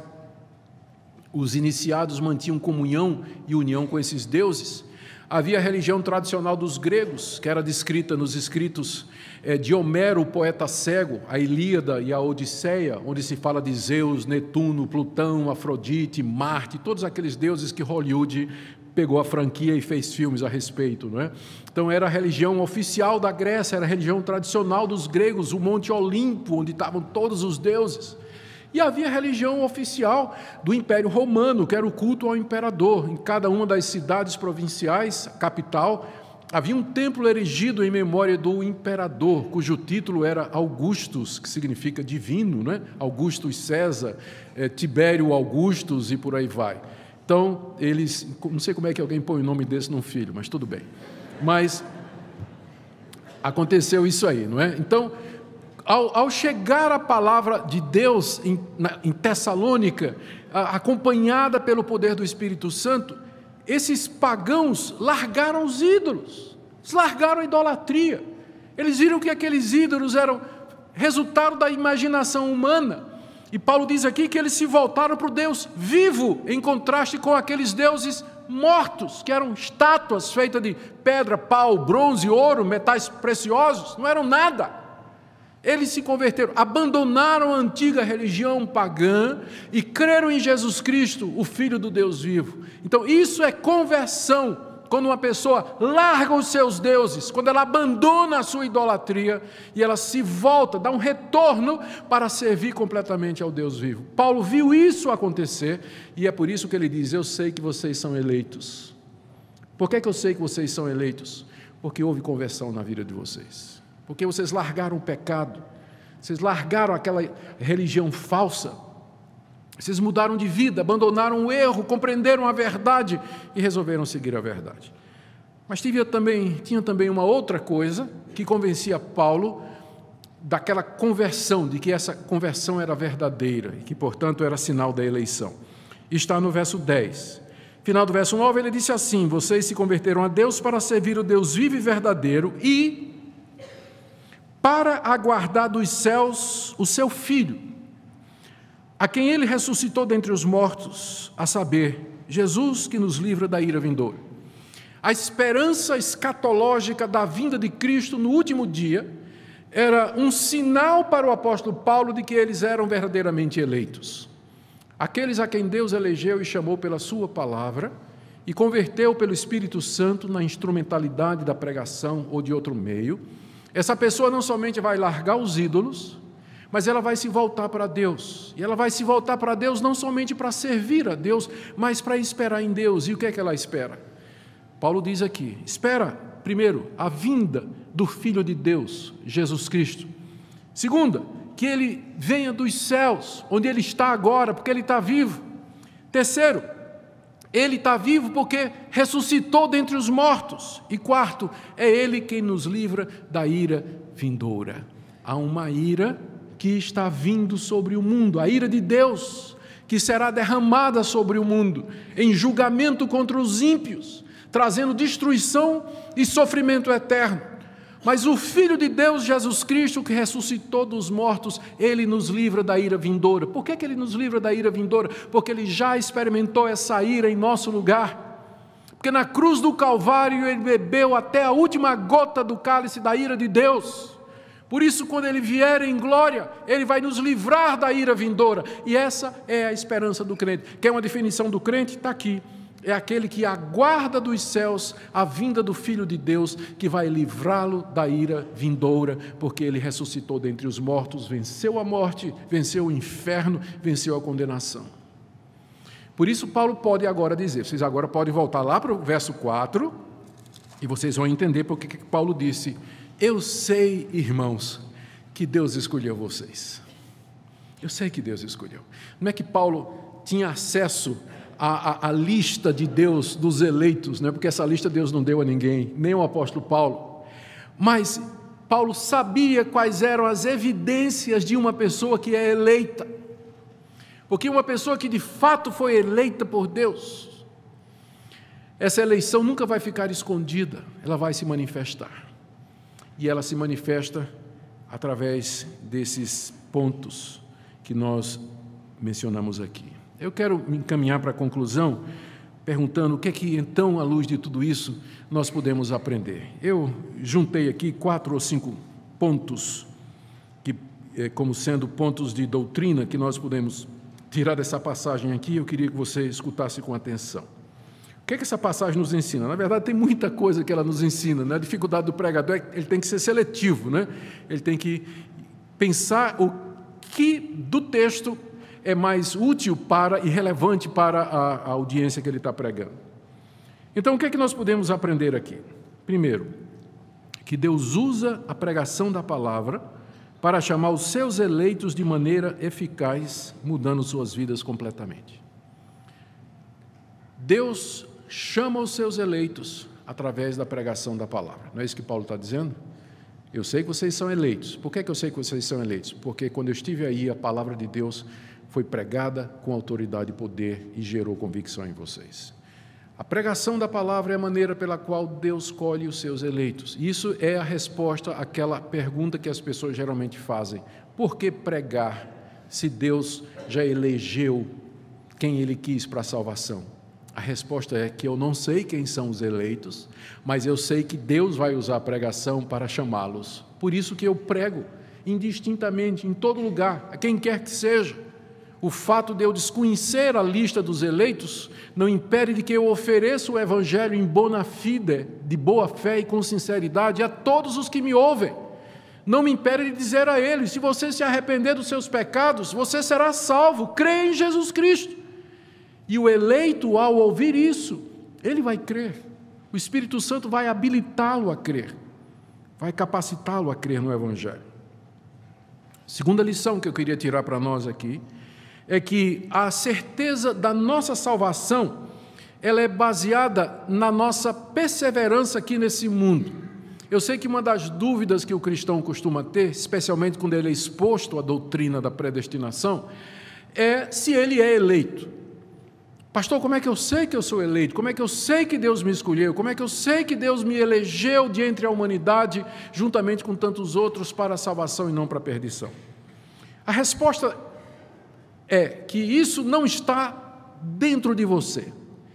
os iniciados mantinham comunhão e união com esses deuses. Havia a religião tradicional dos gregos, que era descrita nos escritos de Homero, o poeta cego, a Ilíada e a Odisseia, onde se fala de Zeus, Netuno, Plutão, Afrodite, Marte, todos aqueles deuses que Hollywood pegou a franquia e fez filmes a respeito, não é? Então era a religião oficial da Grécia, era a religião tradicional dos gregos, o Monte Olimpo, onde estavam todos os deuses. E havia a religião oficial do Império Romano, que era o culto ao imperador. Em cada uma das cidades provinciais, capital, havia um templo erigido em memória do imperador, cujo título era Augustus, que significa divino, né? Augustus César, é, Tibério Augustus e por aí vai. Então, eles, não sei como é que alguém põe o nome desse num filho, mas tudo bem. Mas aconteceu isso aí, não é? Então, Ao, ao chegar a palavra de Deus em, na, em Tessalônica, a, acompanhada pelo poder do Espírito Santo, esses pagãos largaram os ídolos, largaram a idolatria. Eles viram que aqueles ídolos eram resultado da imaginação humana. E Paulo diz aqui que eles se voltaram para o Deus vivo, em contraste com aqueles deuses mortos, que eram estátuas feitas de pedra, pau, bronze, ouro, metais preciosos, não eram nada. Eles se converteram, abandonaram a antiga religião pagã e creram em Jesus Cristo, o Filho do Deus vivo. Então, isso é conversão, quando uma pessoa larga os seus deuses, quando ela abandona a sua idolatria e ela se volta, dá um retorno para servir completamente ao Deus vivo. Paulo viu isso acontecer e é por isso que ele diz, eu sei que vocês são eleitos. Por que que eu sei que vocês são eleitos? Porque houve conversão na vida de vocês. Porque vocês largaram o pecado, vocês largaram aquela religião falsa, vocês mudaram de vida, abandonaram o erro, compreenderam a verdade e resolveram seguir a verdade. Mas tinha também, tinha também uma outra coisa que convencia Paulo daquela conversão, de que essa conversão era verdadeira e que, portanto, era sinal da eleição. Está no verso dez. Final do verso nove, ele disse assim, vocês se converteram a Deus para servir o Deus vivo e verdadeiro e para aguardar dos céus o seu Filho, a quem Ele ressuscitou dentre os mortos, a saber, Jesus que nos livra da ira vindoura. A esperança escatológica da vinda de Cristo no último dia era um sinal para o apóstolo Paulo de que eles eram verdadeiramente eleitos. Aqueles a quem Deus elegeu e chamou pela sua palavra e converteu pelo Espírito Santo na instrumentalidade da pregação ou de outro meio, essa pessoa não somente vai largar os ídolos, mas ela vai se voltar para Deus. E ela vai se voltar para Deus não somente para servir a Deus, mas para esperar em Deus. E o que é que ela espera? Paulo diz aqui, espera, primeiro, a vinda do Filho de Deus, Jesus Cristo. Segunda, que Ele venha dos céus, onde Ele está agora, porque Ele está vivo. Terceiro, Ele está vivo porque ressuscitou dentre os mortos. E quarto, é Ele quem nos livra da ira vindoura. Há uma ira que está vindo sobre o mundo, a ira de Deus, que será derramada sobre o mundo, em julgamento contra os ímpios, trazendo destruição e sofrimento eterno. Mas o Filho de Deus, Jesus Cristo, que ressuscitou dos mortos, Ele nos livra da ira vindoura. Por que que Ele nos livra da ira vindoura? Porque Ele já experimentou essa ira em nosso lugar. Porque na cruz do Calvário Ele bebeu até a última gota do cálice da ira de Deus. Por isso, quando Ele vier em glória, Ele vai nos livrar da ira vindoura. E essa é a esperança do crente. Quer uma definição do crente? Está aqui. É aquele que aguarda dos céus a vinda do Filho de Deus, que vai livrá-lo da ira vindoura, porque Ele ressuscitou dentre os mortos, venceu a morte, venceu o inferno, venceu a condenação. Por isso Paulo pode agora dizer, vocês agora podem voltar lá para o verso quatro, e vocês vão entender porque que Paulo disse, eu sei, irmãos, que Deus escolheu vocês. Eu sei que Deus escolheu. Não é que Paulo tinha acesso A, a, a lista de Deus dos eleitos, né? Porque essa lista Deus não deu a ninguém, nem o apóstolo Paulo, mas Paulo sabia quais eram as evidências de uma pessoa que é eleita, porque uma pessoa que de fato foi eleita por Deus, essa eleição nunca vai ficar escondida, ela vai se manifestar, e ela se manifesta através desses pontos que nós mencionamos aqui. Eu quero me encaminhar para a conclusão, perguntando o que é que, então, à luz de tudo isso, nós podemos aprender. Eu juntei aqui quatro ou cinco pontos, que, como sendo pontos de doutrina, que nós podemos tirar dessa passagem aqui. Eu queria que você escutasse com atenção. O que é que essa passagem nos ensina? Na verdade, tem muita coisa que ela nos ensina, né? A dificuldade do pregador é que ele tem que ser seletivo, né? Ele tem que pensar o que do texto é mais útil para e relevante para a, a audiência que ele está pregando. Então, o que é que nós podemos aprender aqui? Primeiro, que Deus usa a pregação da palavra para chamar os seus eleitos de maneira eficaz, mudando suas vidas completamente. Deus chama os seus eleitos através da pregação da palavra. Não é isso que Paulo está dizendo? Eu sei que vocês são eleitos. Por que que eu sei que vocês são eleitos? Porque quando eu estive aí, a palavra de Deus foi pregada com autoridade e poder e gerou convicção em vocês. A pregação da palavra é a maneira pela qual Deus escolhe os seus eleitos. Isso é a resposta àquela pergunta que as pessoas geralmente fazem. Por que pregar se Deus já elegeu quem Ele quis para a salvação? A resposta é que eu não sei quem são os eleitos, mas eu sei que Deus vai usar a pregação para chamá-los. Por isso que eu prego indistintamente, em todo lugar, a quem quer que seja. O fato de eu desconhecer a lista dos eleitos não impede de que eu ofereça o Evangelho em bona fide, de boa fé e com sinceridade, a todos os que me ouvem. Não me impede de dizer a eles, se você se arrepender dos seus pecados, você será salvo, crê em Jesus Cristo. E o eleito, ao ouvir isso, ele vai crer. O Espírito Santo vai habilitá-lo a crer, vai capacitá-lo a crer no Evangelho. Segunda lição que eu queria tirar para nós aqui, é que a certeza da nossa salvação, ela é baseada na nossa perseverança aqui nesse mundo. Eu sei que uma das dúvidas que o cristão costuma ter, especialmente quando ele é exposto à doutrina da predestinação, é se ele é eleito. Pastor, como é que eu sei que eu sou eleito? Como é que eu sei que Deus me escolheu? Como é que eu sei que Deus me elegeu de entre a humanidade, juntamente com tantos outros, para a salvação e não para a perdição? A resposta é que isso não está dentro de você.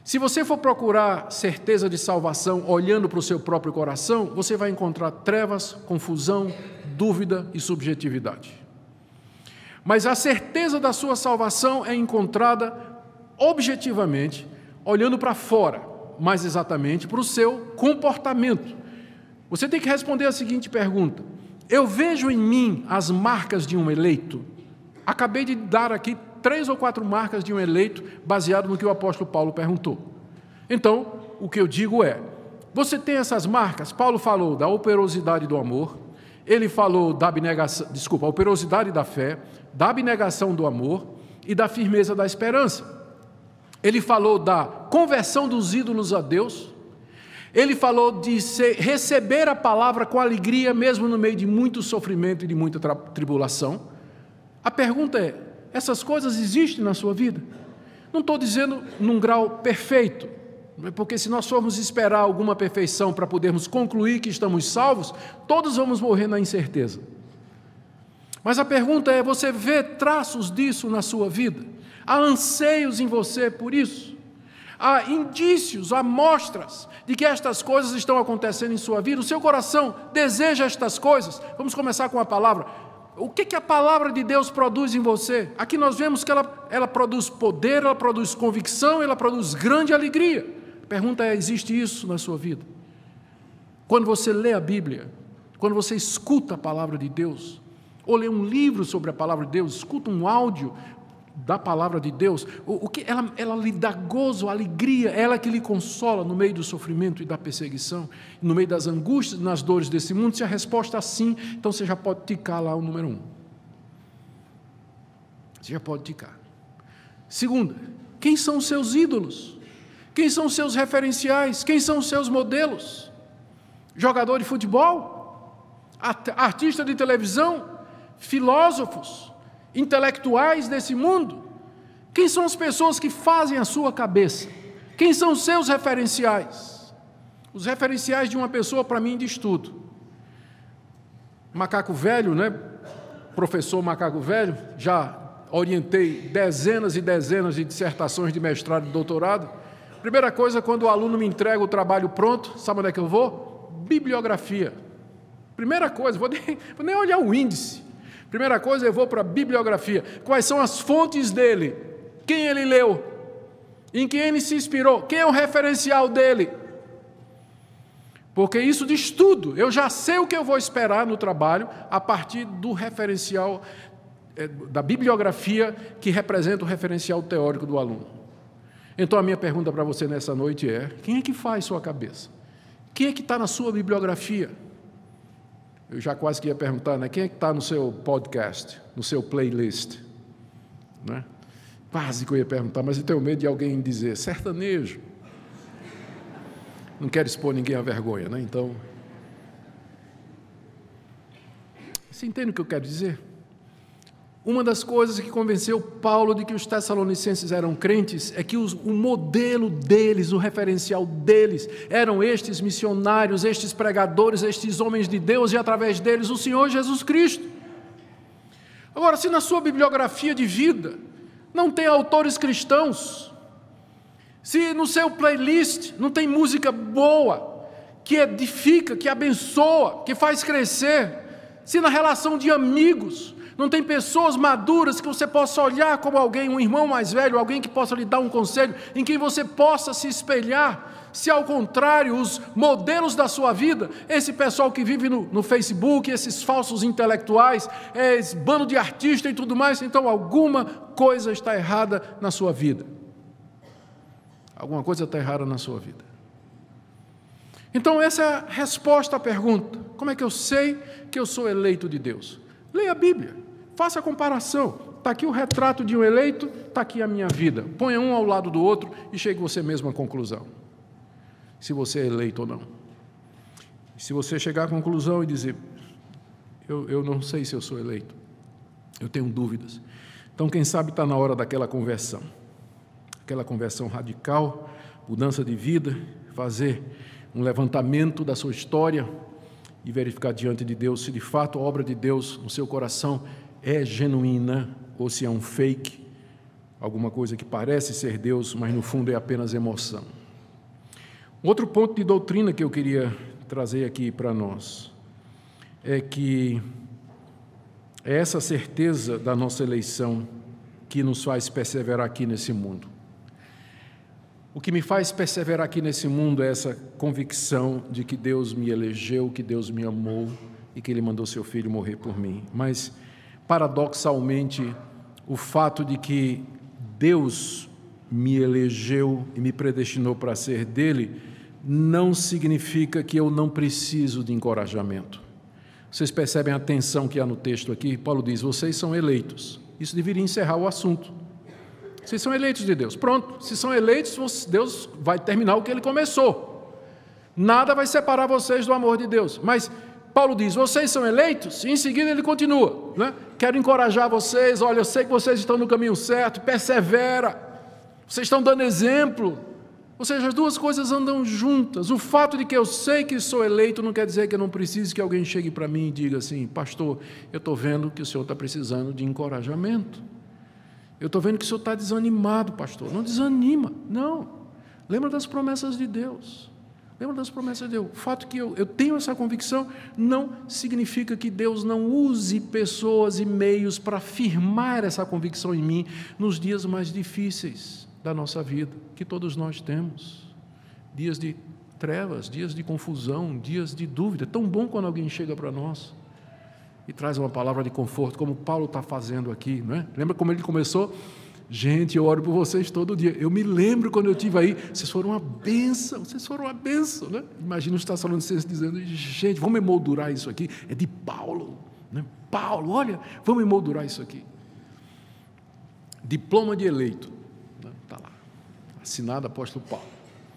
Se você for procurar certeza de salvação olhando para o seu próprio coração, você vai encontrar trevas, confusão, dúvida e subjetividade. Mas a certeza da sua salvação é encontrada objetivamente, olhando para fora, mais exatamente para o seu comportamento. Você tem que responder a seguinte pergunta: eu vejo em mim as marcas de um eleito? Acabei de dar aqui três ou quatro marcas de um eleito, baseado no que o apóstolo Paulo perguntou. Então, o que eu digo é, você tem essas marcas? Paulo falou da operosidade do amor, ele falou da abnegação, desculpa, a operosidade da fé, da abnegação do amor e da firmeza da esperança. Ele falou da conversão dos ídolos a Deus, ele falou de ser, receber a palavra com alegria, mesmo no meio de muito sofrimento e de muita tribulação. A pergunta é, essas coisas existem na sua vida? Não estou dizendo num grau perfeito, porque se nós formos esperar alguma perfeição para podermos concluir que estamos salvos, todos vamos morrer na incerteza. Mas a pergunta é, você vê traços disso na sua vida? Há anseios em você por isso? Há indícios, amostras de que estas coisas estão acontecendo em sua vida? O seu coração deseja estas coisas? Vamos começar com a palavra. O que, que a palavra de Deus produz em você? Aqui nós vemos que ela, ela produz poder, ela produz convicção, ela produz grande alegria. A pergunta é, existe isso na sua vida? Quando você lê a Bíblia, quando você escuta a palavra de Deus, ou lê um livro sobre a palavra de Deus, escuta um áudio da palavra de Deus, o, o que ela, ela lhe dá gozo, alegria, ela que lhe consola no meio do sofrimento e da perseguição, no meio das angústias, nas dores desse mundo. Se a resposta é sim, então você já pode ticar lá o número um. Você já pode ticar. Segunda, quem são os seus ídolos? Quem são os seus referenciais? Quem são os seus modelos? Jogador de futebol? Artista de televisão? Filósofos? Intelectuais desse mundo? Quem são as pessoas que fazem a sua cabeça? Quem são os seus referenciais? Os referenciais de uma pessoa, para mim, diz tudo. Macaco velho, né? Professor Macaco velho, já orientei dezenas e dezenas de dissertações de mestrado e doutorado. Primeira coisa, quando o aluno me entrega o trabalho pronto, sabe onde é que eu vou? Bibliografia. Primeira coisa, vou nem, vou nem olhar o índice. Primeira coisa, eu vou para a bibliografia. Quais são as fontes dele? Quem ele leu? Em quem ele se inspirou? Quem é o referencial dele? Porque isso diz tudo. Eu já sei o que eu vou esperar no trabalho a partir do referencial, da bibliografia que representa o referencial teórico do aluno. Então a minha pergunta para você nessa noite é, quem é que faz sua cabeça? Quem é que está na sua bibliografia? Eu já quase que ia perguntar, né? Quem é que está no seu podcast, no seu playlist? Né? Quase que eu ia perguntar, mas eu tenho medo de alguém dizer, sertanejo. Não quero expor ninguém à vergonha, né? Então, você entende o que eu quero dizer? Uma das coisas que convenceu Paulo de que os tessalonicenses eram crentes é que os, o modelo deles, o referencial deles, eram estes missionários, estes pregadores, estes homens de Deus e, através deles, o Senhor Jesus Cristo. Agora, se na sua bibliografia de vida não tem autores cristãos, se no seu playlist não tem música boa, que edifica, que abençoa, que faz crescer, se na relação de amigos não tem pessoas maduras que você possa olhar como alguém, um irmão mais velho, alguém que possa lhe dar um conselho, em quem você possa se espelhar, se ao contrário, os modelos da sua vida, esse pessoal que vive no, no Facebook, esses falsos intelectuais, esse bando de artistas e tudo mais, então alguma coisa está errada na sua vida. Alguma coisa está errada na sua vida. Então essa é a resposta à pergunta, como é que eu sei que eu sou eleito de Deus? Leia a Bíblia, faça a comparação. Está aqui o retrato de um eleito, está aqui a minha vida. Ponha um ao lado do outro e chegue você mesmo à conclusão. Se você é eleito ou não. Se você chegar à conclusão e dizer, eu, eu não sei se eu sou eleito, eu tenho dúvidas. Então, quem sabe está na hora daquela conversão. Aquela conversão radical, mudança de vida, fazer um levantamento da sua história, e verificar diante de Deus se de fato a obra de Deus no seu coração é genuína ou se é um fake, alguma coisa que parece ser Deus, mas no fundo é apenas emoção. Outro ponto de doutrina que eu queria trazer aqui para nós é que é essa certeza da nossa eleição que nos faz perseverar aqui nesse mundo. O que me faz perseverar aqui nesse mundo é essa convicção de que Deus me elegeu, que Deus me amou e que Ele mandou seu Filho morrer por mim. Mas, paradoxalmente, o fato de que Deus me elegeu e me predestinou para ser dele não significa que eu não preciso de encorajamento. Vocês percebem a tensão que há no texto aqui? Paulo diz, vocês são eleitos. Isso deveria encerrar o assunto. Vocês são eleitos de Deus. Pronto, se são eleitos, Deus vai terminar o que Ele começou. Nada vai separar vocês do amor de Deus. Mas Paulo diz, vocês são eleitos, e em seguida ele continua, né? Quero encorajar vocês, olha, eu sei que vocês estão no caminho certo, persevera, vocês estão dando exemplo. Ou seja, as duas coisas andam juntas. O fato de que eu sei que sou eleito não quer dizer que eu não preciso que alguém chegue para mim e diga assim, pastor, eu estou vendo que o senhor está precisando de encorajamento. Eu estou vendo que o senhor está desanimado, pastor. Não desanima, não. Lembra das promessas de Deus. Lembra das promessas de Deus. O fato que eu, eu tenho essa convicção não significa que Deus não use pessoas e meios para firmar essa convicção em mim nos dias mais difíceis da nossa vida, que todos nós temos. Dias de trevas, dias de confusão, dias de dúvida. É tão bom quando alguém chega para nós e traz uma palavra de conforto, como Paulo está fazendo aqui, não é? Lembra como ele começou? Gente, eu oro por vocês todo dia. Eu me lembro quando eu estive aí, vocês foram uma bênção, vocês foram uma bênção, né? Imagina os Tessalonicenses dizendo, gente, vamos emoldurar isso aqui. É de Paulo, né? Paulo, olha, vamos emoldurar isso aqui. Diploma de eleito, está lá, assinado apóstolo Paulo.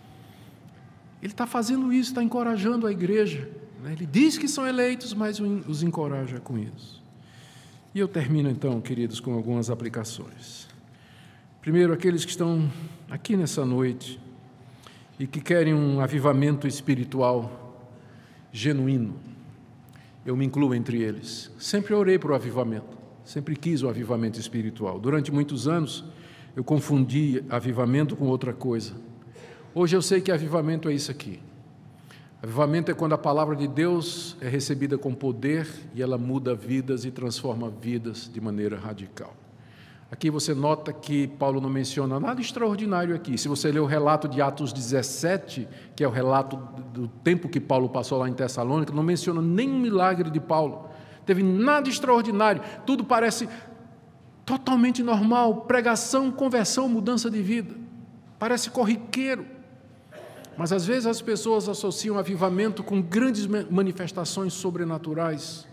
Ele está fazendo isso, está encorajando a igreja. Né? Ele diz que são eleitos, mas os encoraja com isso. E eu termino então, queridos, com algumas aplicações. Primeiro, aqueles que estão aqui nessa noite e que querem um avivamento espiritual genuíno. Eu me incluo entre eles. Sempre orei por o avivamento, sempre quis o avivamento espiritual. Durante muitos anos, eu confundi avivamento com outra coisa. Hoje eu sei que avivamento é isso aqui. Avivamento é quando a palavra de Deus é recebida com poder e ela muda vidas e transforma vidas de maneira radical. Aqui você nota que Paulo não menciona nada extraordinário aqui. Se você ler o relato de Atos dezessete, que é o relato do tempo que Paulo passou lá em Tessalônica, não menciona nenhum milagre de Paulo. Teve nada extraordinário. Tudo parece totalmente normal. Pregação, conversão, mudança de vida. Parece corriqueiro. Mas às vezes as pessoas associam avivamento com grandes manifestações sobrenaturais.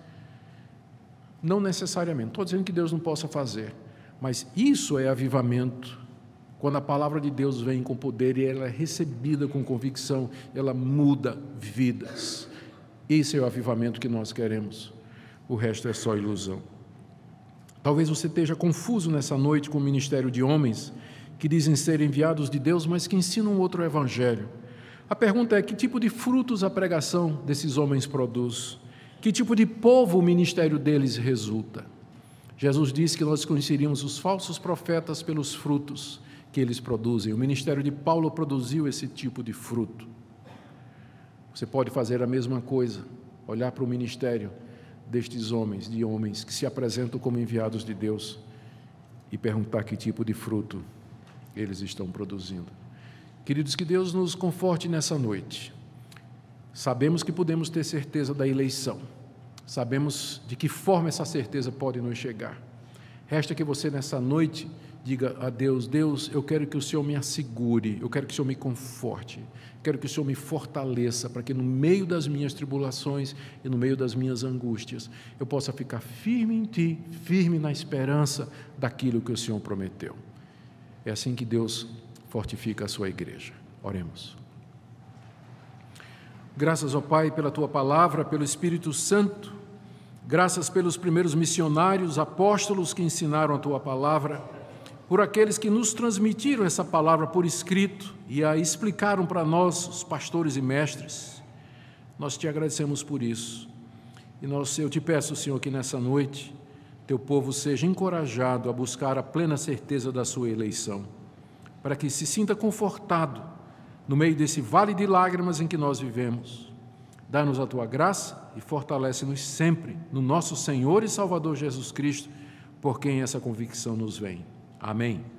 Não necessariamente. Estou dizendo que Deus não possa fazer. Mas isso é avivamento, quando a palavra de Deus vem com poder e ela é recebida com convicção, ela muda vidas. Esse é o avivamento que nós queremos, o resto é só ilusão. Talvez você esteja confuso nessa noite com o ministério de homens que dizem ser enviados de Deus, mas que ensinam outro evangelho. A pergunta é, que tipo de frutos a pregação desses homens produz? Que tipo de povo o ministério deles resulta? Jesus disse que nós conheceríamos os falsos profetas pelos frutos que eles produzem. O ministério de Paulo produziu esse tipo de fruto. Você pode fazer a mesma coisa, olhar para o ministério destes homens, de homens que se apresentam como enviados de Deus e perguntar que tipo de fruto eles estão produzindo. Queridos, que Deus nos conforte nessa noite. Sabemos que podemos ter certeza da eleição. Sabemos de que forma essa certeza pode nos chegar. Resta que você nessa noite diga a Deus, Deus, eu quero que o Senhor me assegure, eu quero que o Senhor me conforte, quero que o Senhor me fortaleça, para que no meio das minhas tribulações e no meio das minhas angústias, eu possa ficar firme em Ti, firme na esperança daquilo que o Senhor prometeu. É assim que Deus fortifica a sua igreja. Oremos. Graças, ó Pai, pela Tua palavra, pelo Espírito Santo, graças pelos primeiros missionários, apóstolos que ensinaram a Tua palavra, por aqueles que nos transmitiram essa palavra por escrito e a explicaram para nós, os pastores e mestres. Nós Te agradecemos por isso. E nós, eu Te peço, Senhor, que nessa noite teu povo seja encorajado a buscar a plena certeza da sua eleição, para que se sinta confortado no meio desse vale de lágrimas em que nós vivemos. Dá-nos a tua graça e fortalece-nos sempre no nosso Senhor e Salvador Jesus Cristo, por quem essa convicção nos vem. Amém.